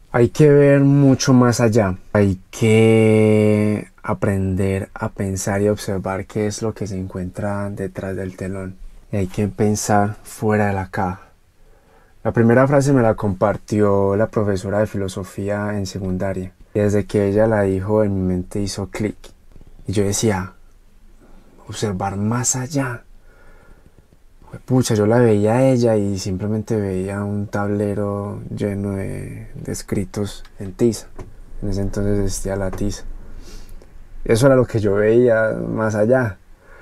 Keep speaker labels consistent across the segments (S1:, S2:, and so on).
S1: Hay que ver mucho más allá. Hay que aprender a pensar y observar qué es lo que se encuentra detrás del telón. Y hay que pensar fuera de la caja. La primera frase me la compartió la profesora de filosofía en secundaria. Y desde que ella la dijo, en mi mente hizo clic. Y yo decía, observar más allá. Pucha, yo la veía a ella y simplemente veía un tablero lleno de escritos en tiza. En ese entonces existía la tiza. Eso era lo que yo veía más allá.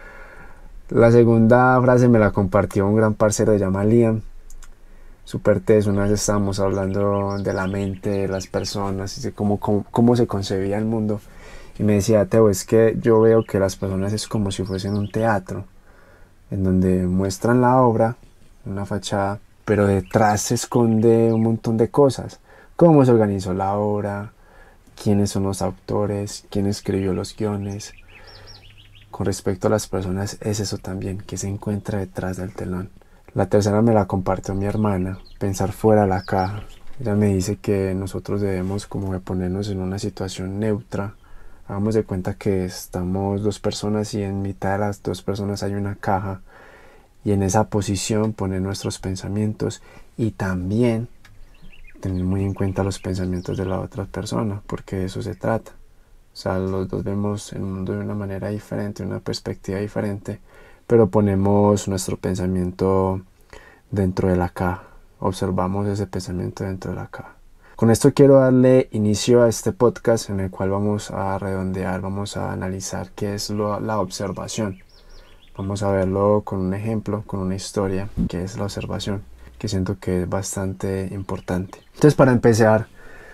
S1: La segunda frase me la compartió un gran parcero de llama Liam. Super teso. Una vez estábamos hablando de la mente, de las personas, y de cómo se concebía el mundo. Y me decía, Teo, es que yo veo que las personas es como si fuesen un teatro, en donde muestran la obra, una fachada, pero detrás se esconde un montón de cosas. Cómo se organizó la obra, quiénes son los autores, quién escribió los guiones. Con respecto a las personas es eso también, que se encuentra detrás del telón. La tercera me la compartió mi hermana, pensar fuera de la caja. Ella me dice que nosotros debemos como de ponernos en una situación neutra. Hagamos de cuenta que estamos dos personas y en mitad de las dos personas hay una caja, y en esa posición poner nuestros pensamientos y también tener muy en cuenta los pensamientos de la otra persona, porque de eso se trata. O sea, los dos vemos el mundo de una manera diferente, una perspectiva diferente, pero ponemos nuestro pensamiento dentro de la caja, observamos ese pensamiento dentro de la caja. Con esto quiero darle inicio a este podcast en el cual vamos a redondear, vamos a analizar qué es la observación. Vamos a verlo con un ejemplo, con una historia, que es la observación, que siento que es bastante importante. Entonces, para empezar,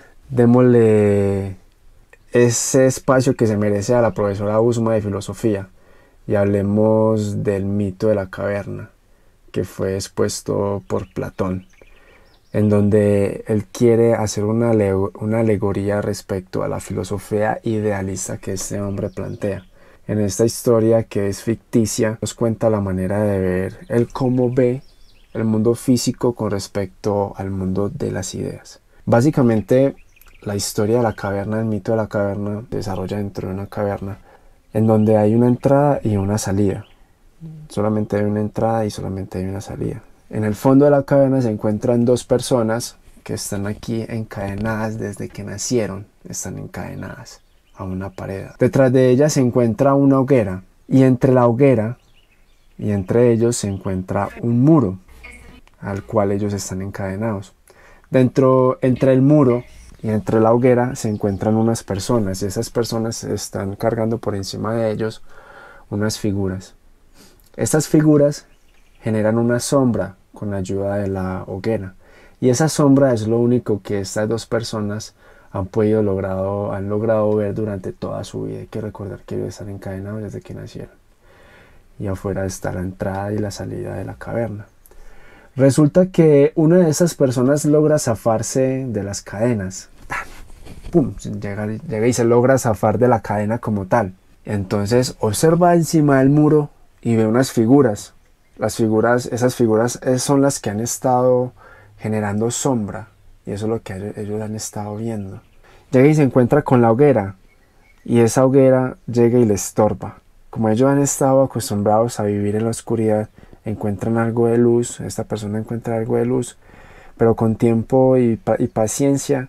S1: démosle ese espacio que se merece a la profesora Usma de filosofía y hablemos del mito de la caverna, que fue expuesto por Platón, en donde él quiere hacer una alegoría respecto a la filosofía idealista que este hombre plantea. En esta historia, que es ficticia, nos cuenta la manera de ver, él cómo ve el mundo físico con respecto al mundo de las ideas. Básicamente, la historia de la caverna, el mito de la caverna, se desarrolla dentro de una caverna, en donde hay una entrada y una salida. Solamente hay una entrada y solamente hay una salida. En el fondo de la caverna se encuentran dos personas que están aquí encadenadas desde que nacieron, están encadenadas a una pared. Detrás de ella se encuentra una hoguera, y entre la hoguera y entre ellos se encuentra un muro al cual ellos están encadenados. Entre el muro y entre la hoguera se encuentran unas personas, y esas personas están cargando por encima de ellos unas figuras. Estas figuras generan una sombra con la ayuda de la hoguera, y esa sombra es lo único que estas dos personas han logrado ver durante toda su vida. Hay que recordar que ellos están encadenados desde que nacieron, y afuera está la entrada y la salida de la caverna. Resulta que una de esas personas logra zafarse de las cadenas. ¡Pum! Llega y se logra zafar de la cadena como tal. Entonces observa encima del muro y ve unas figuras. Esas figuras son las que han estado generando sombra, y eso es lo que ellos han estado viendo. Llega y se encuentra con la hoguera, y esa hoguera llega y le estorba. Como ellos han estado acostumbrados a vivir en la oscuridad, encuentran algo de luz. Esta persona encuentra algo de luz, pero con tiempo y paciencia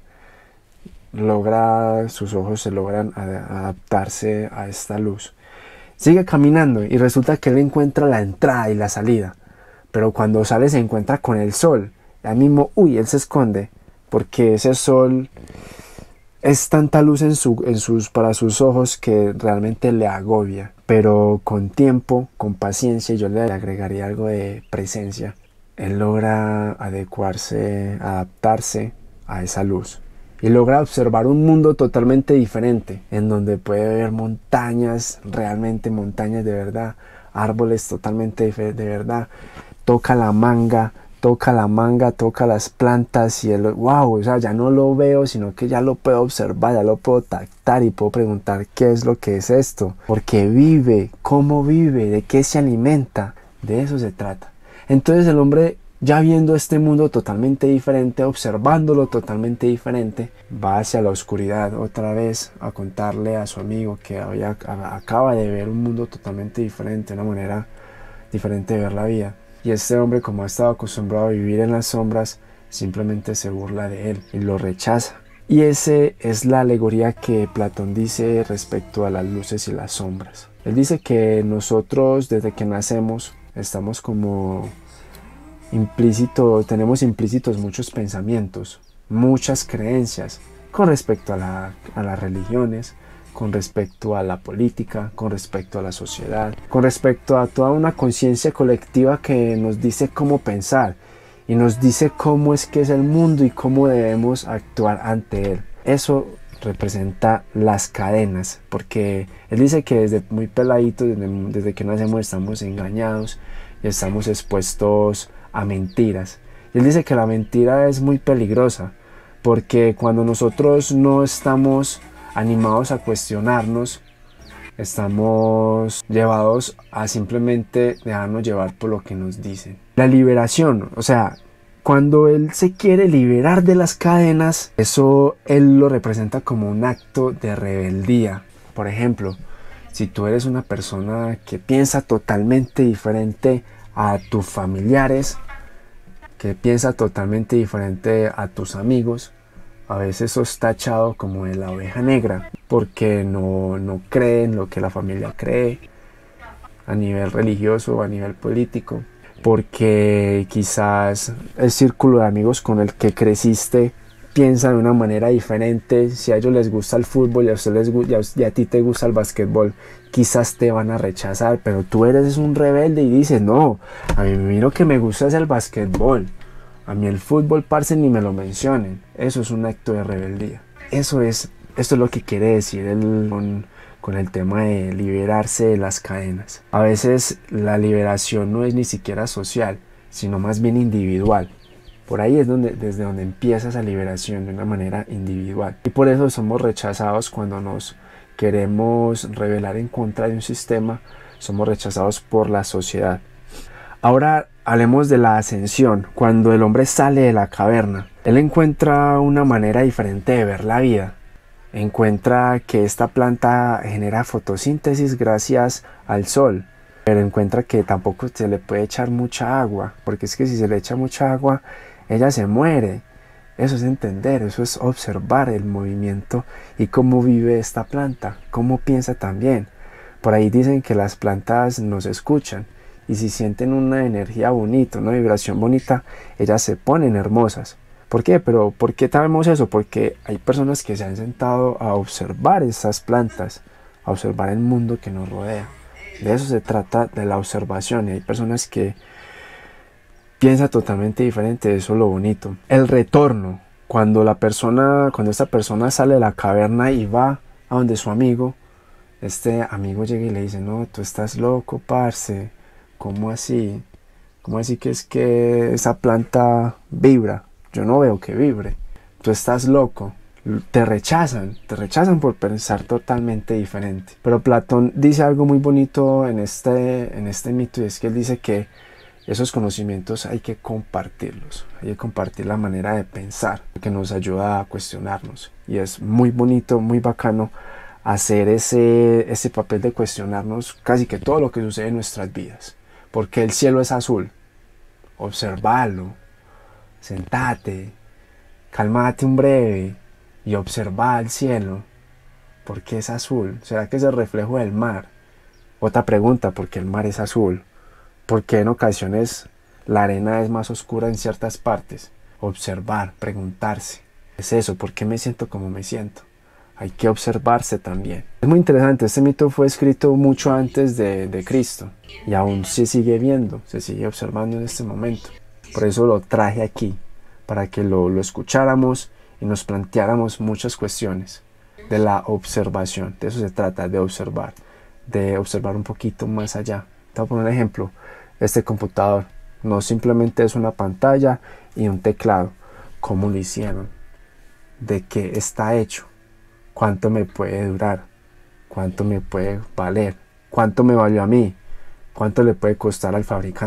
S1: sus ojos se logran adaptarse a esta luz. Sigue caminando y resulta que él encuentra la entrada y la salida, pero cuando sale se encuentra con el sol. Ya mismo, él se esconde, porque ese sol es tanta luz para sus ojos que realmente le agobia. Pero con tiempo, con paciencia, yo le agregaría algo de presencia, él logra adaptarse a esa luz. Y logra observar un mundo totalmente diferente, en donde puede ver montañas, realmente montañas de verdad, árboles totalmente de verdad. Toca la manga, toca las plantas, y él, wow, o sea, ya no lo veo, sino que ya lo puedo observar, ya lo puedo tactar, y puedo preguntar qué es lo que es esto, por qué vive, cómo vive, de qué se alimenta. De eso se trata. Entonces el hombre Ya viendo este mundo totalmente diferente, observándolo totalmente diferente, va hacia la oscuridad otra vez a contarle a su amigo que acaba de ver un mundo totalmente diferente, una manera diferente de ver la vida. Y este hombre, como ha estado acostumbrado a vivir en las sombras, simplemente se burla de él y lo rechaza. Y esa es la alegoría que Platón dice respecto a las luces y las sombras. Él dice que nosotros desde que nacemos estamos como tenemos implícitos muchos pensamientos, muchas creencias con respecto a las religiones, con respecto a la política, con respecto a la sociedad, con respecto a toda una conciencia colectiva que nos dice cómo pensar y nos dice cómo es que es el mundo y cómo debemos actuar ante él. Eso representa las cadenas, porque él dice que desde muy peladitos, desde que nacemos estamos engañados y estamos expuestos a mentiras. Y él dice que la mentira es muy peligrosa, porque cuando nosotros no estamos animados a cuestionarnos, estamos llevados a simplemente dejarnos llevar por lo que nos dicen. La liberación, o sea, cuando él se quiere liberar de las cadenas, eso él lo representa como un acto de rebeldía. Por ejemplo, si tú eres una persona que piensa totalmente diferente a tus familiares, que piensa totalmente diferente a tus amigos, a veces sos tachado como de la oveja negra, porque no cree en lo que la familia cree, a nivel religioso o a nivel político, porque quizás el círculo de amigos con el que creciste piensa de una manera diferente. Si a ellos les gusta el fútbol y a ti te gusta el básquetbol, quizás te van a rechazar, pero tú eres un rebelde y dices, no, a mí lo que me gusta es el básquetbol, a mí el fútbol, parce, ni me lo mencionen. Eso es un acto de rebeldía. Esto es lo que quiere decir con el tema de liberarse de las cadenas. A veces la liberación no es ni siquiera social, sino más bien individual. Por ahí es desde donde empieza esa liberación de una manera individual. Y por eso somos rechazados cuando nos queremos rebelar en contra de un sistema, somos rechazados por la sociedad. Ahora hablemos de la ascensión. Cuando el hombre sale de la caverna, él encuentra una manera diferente de ver la vida. Encuentra que esta planta genera fotosíntesis gracias al sol, pero encuentra que tampoco se le puede echar mucha agua, porque es que si se le echa mucha agua, ella se muere. Eso es entender, eso es observar el movimiento y cómo vive esta planta, cómo piensa también. Por ahí dicen que las plantas nos escuchan y si sienten una energía bonita, una vibración bonita, ellas se ponen hermosas. ¿Por qué? Pero ¿por qué sabemos eso? Porque hay personas que se han sentado a observar estas plantas, a observar el mundo que nos rodea. De eso se trata, de la observación, y hay personas que piensan totalmente diferente. Eso es lo bonito. El retorno, cuando esta persona sale de la caverna y va a donde su amigo, este amigo llega y le dice, no, tú estás loco, parce, ¿cómo así? ¿Cómo así que es que esa planta vibra? Yo no veo que vibre. Tú estás loco. Te rechazan por pensar totalmente diferente. Pero Platón dice algo muy bonito en este mito, y es que él dice que esos conocimientos hay que compartirlos. Hay que compartir la manera de pensar, que nos ayuda a cuestionarnos. Y es muy bonito, muy bacano hacer ese papel de cuestionarnos casi que todo lo que sucede en nuestras vidas. Porque el cielo es azul. Observarlo. Sentate, cálmate un breve y observa el cielo. ¿Por qué es azul? ¿Será que es el reflejo del mar? Otra pregunta, ¿por qué el mar es azul? ¿Por qué en ocasiones la arena es más oscura en ciertas partes? Observar, preguntarse. ¿Es eso? ¿Por qué me siento como me siento? Hay que observarse también. Es muy interesante, este mito fue escrito mucho antes de Cristo y aún se sigue viendo, se sigue observando en este momento. Por eso lo traje aquí, para que lo escucháramos y nos planteáramos muchas cuestiones de la observación. De eso se trata, de observar un poquito más allá. Te voy a poner un ejemplo. Este computador no simplemente es una pantalla y un teclado. ¿Cómo lo hicieron? ¿De qué está hecho? ¿Cuánto me puede durar? ¿Cuánto me puede valer? ¿Cuánto me valió a mí? ¿Cuánto le puede costar al fabricante?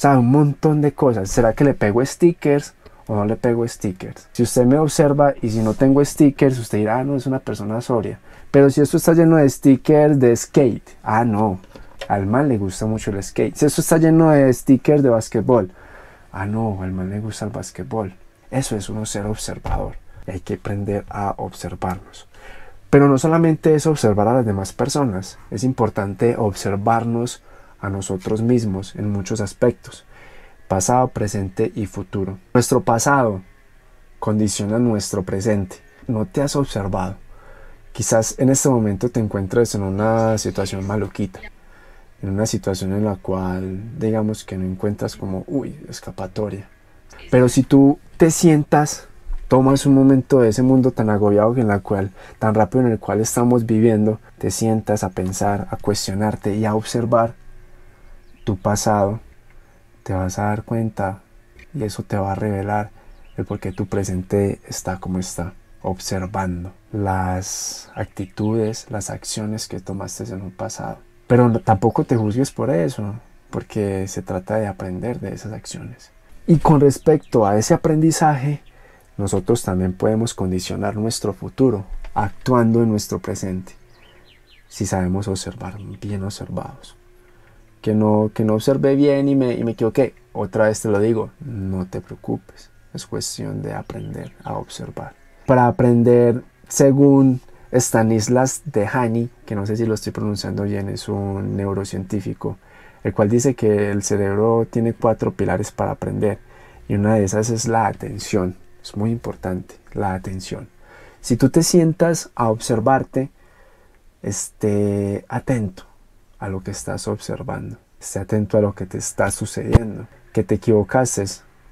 S1: sabe un montón de cosas. ¿Será que le pego stickers o no le pego stickers? Si usted me observa y si no tengo stickers, usted dirá, ah, no, es una persona sobria. Pero si esto está lleno de stickers de skate, ah, no, al man le gusta mucho el skate. Si esto está lleno de stickers de basquetbol, ah, no, al man le gusta el basquetbol. Eso es uno ser observador. Y hay que aprender a observarnos. Pero no solamente es observar a las demás personas, es importante observarnos a nosotros mismos en muchos aspectos, pasado, presente y futuro. Nuestro pasado condiciona nuestro presente. ¿No te has observado? Quizás en este momento te encuentres en una situación maluquita, en una situación en la cual digamos que no encuentras como, uy, escapatoria. Pero si tú te sientas, tomas un momento de ese mundo tan agobiado tan rápido en el cual estamos viviendo, te sientas a pensar, a cuestionarte y a observar tu pasado, te vas a dar cuenta y eso te va a revelar el por qué tu presente está como está, observando las actitudes, las acciones que tomaste en un pasado. Pero tampoco te juzgues por eso, porque se trata de aprender de esas acciones. Y con respecto a ese aprendizaje, nosotros también podemos condicionar nuestro futuro actuando en nuestro presente, si sabemos observar, bien observados. Que no observé bien y me equivoqué. Otra vez te lo digo, no te preocupes. Es cuestión de aprender a observar. Para aprender, según Stanislas Dehaene, que no sé si lo estoy pronunciando bien, es un neurocientífico, el cual dice que el cerebro tiene 4 pilares para aprender. Y una de esas es la atención. Es muy importante, la atención. Si tú te sientas a observarte, esté atento a lo que estás observando, esté atento a lo que te está sucediendo, que te equivocaste,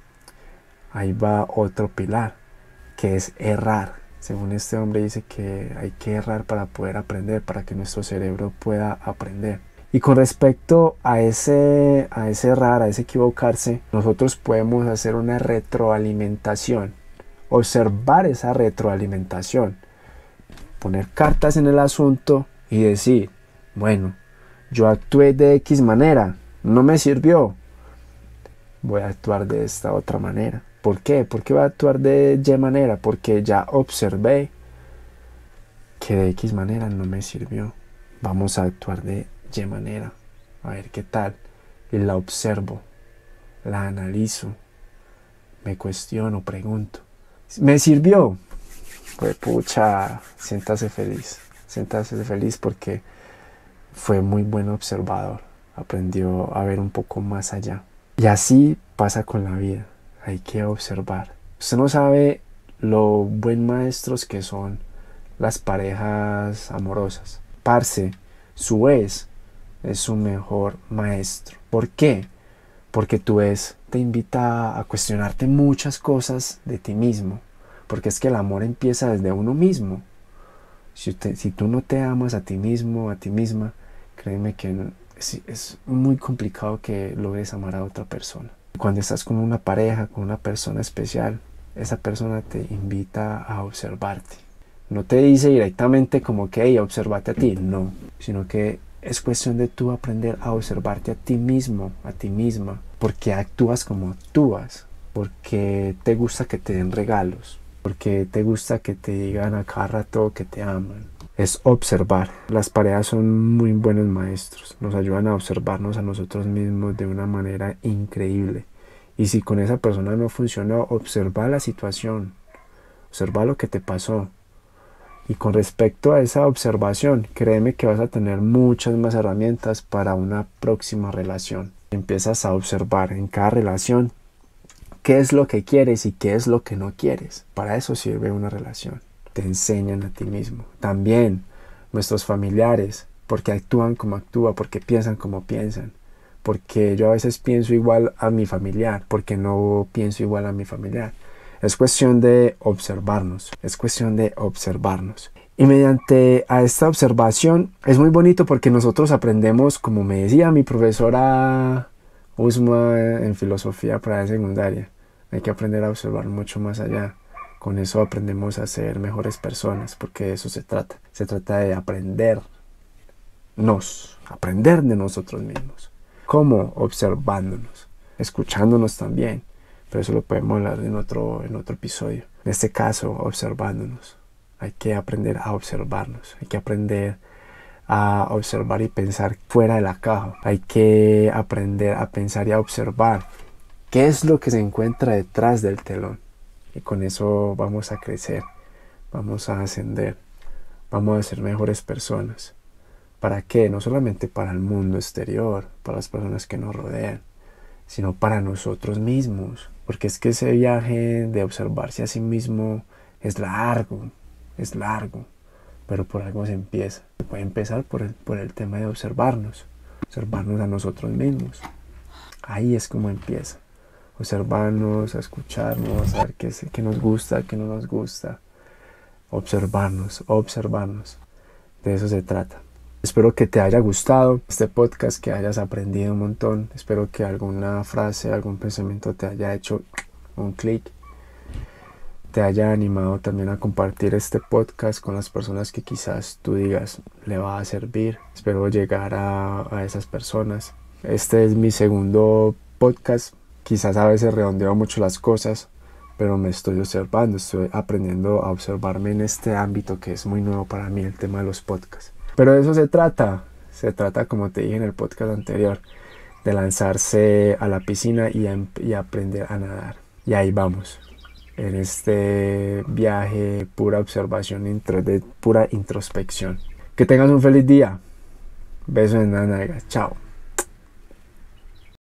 S1: ahí va otro pilar, que es errar. Según este hombre dice que hay que errar para poder aprender, para que nuestro cerebro pueda aprender. Y con respecto a ese errar, a ese equivocarse, nosotros podemos hacer una retroalimentación, observar esa retroalimentación, poner cartas en el asunto y decir, bueno, yo actué de X manera, no me sirvió, voy a actuar de esta otra manera. ¿Por qué? ¿Por qué voy a actuar de Y manera? Porque ya observé que de X manera no me sirvió. Vamos a actuar de Y manera, a ver qué tal. Y la observo, la analizo, me cuestiono, pregunto. ¿Me sirvió? Pues pucha, siéntase feliz porque fue muy buen observador, aprendió a ver un poco más allá. Y así pasa con la vida, hay que observar. Usted no sabe lo buen maestros que son las parejas amorosas. Parce, su ex es su mejor maestro. ¿Por qué? Porque tu ex te invita a cuestionarte muchas cosas de ti mismo. Porque es que el amor empieza desde uno mismo. Si tú no te amas a ti mismo, a ti misma, créeme que es muy complicado que logres amar a otra persona. Cuando estás con una pareja, con una persona especial, esa persona te invita a observarte. No te dice directamente como que, hey, obsérvate a ti, no. Sino que es cuestión de tú aprender a observarte a ti mismo, a ti misma. Porque actúas como actúas. Porque te gusta que te den regalos. Porque te gusta que te digan a cada rato que te aman. Es observar. Las parejas son muy buenos maestros. Nos ayudan a observarnos a nosotros mismos de una manera increíble. Y si con esa persona no funcionó, observa la situación. Observa lo que te pasó. Y con respecto a esa observación, créeme que vas a tener muchas más herramientas para una próxima relación. Empiezas a observar en cada relación qué es lo que quieres y qué es lo que no quieres. Para eso sirve una relación. Te enseñan a ti mismo. También nuestros familiares, porque actúan como actúan, porque piensan como piensan. Porque yo a veces pienso igual a mi familiar, porque no pienso igual a mi familiar. Es cuestión de observarnos, es cuestión de observarnos. Y mediante a esta observación es muy bonito porque nosotros aprendemos, como me decía mi profesora Usma en filosofía para la secundaria, hay que aprender a observar mucho más allá. Con eso aprendemos a ser mejores personas, porque de eso se trata. Se trata de aprender de nosotros mismos. ¿Cómo? Observándonos. escuchándonos también, pero eso lo podemos hablar en otro episodio. En este caso, observándonos. Hay que aprender a observarnos, hay que aprender a observar y pensar fuera de la caja. Hay que aprender a pensar y a observar qué es lo que se encuentra detrás del telón. Y con eso vamos a crecer, vamos a ascender, vamos a ser mejores personas. ¿Para qué? No solamente para el mundo exterior, para las personas que nos rodean, sino para nosotros mismos. Porque es que ese viaje de observarse a sí mismo es largo, pero por algo se empieza. Se puede empezar por el tema de observarnos a nosotros mismos. Ahí es como empieza. Observarnos, a escucharnos, a ver qué nos gusta, qué no nos gusta. Observarnos. De eso se trata. Espero que te haya gustado este podcast, que hayas aprendido un montón. Espero que alguna frase, algún pensamiento te haya hecho un clic. Te haya animado también a compartir este podcast con las personas que quizás tú digas le va a servir. Espero llegar a esas personas. Este es mi segundo podcast. Quizás a veces redondeo mucho las cosas, pero me estoy observando, estoy aprendiendo a observarme en este ámbito que es muy nuevo para mí, el tema de los podcasts. Pero de eso se trata, como te dije en el podcast anterior, de lanzarse a la piscina y aprender a nadar. Y ahí vamos, en este viaje, pura observación, de pura introspección. Que tengas un feliz día. Besos en la nalga. Chao.